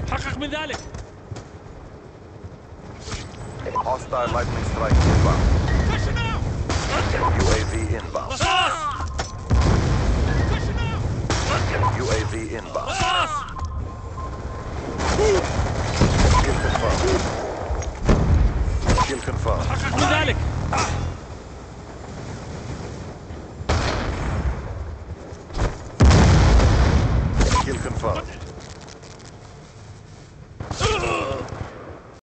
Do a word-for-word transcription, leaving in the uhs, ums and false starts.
تحقق من ذلك. Hostile lightning strike inbound. U A V inbound. U A V inbound. Kill confirmed. Kill confirmed. تحقق من ذلك. Kill confirmed.